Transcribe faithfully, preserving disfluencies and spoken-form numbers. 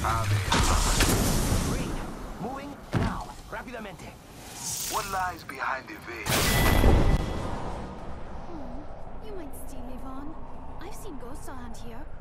A ver. Green, moving now. Rápidamente. What lies behind the veil? Oh, you might steal Yvonne. I've seen ghosts around here.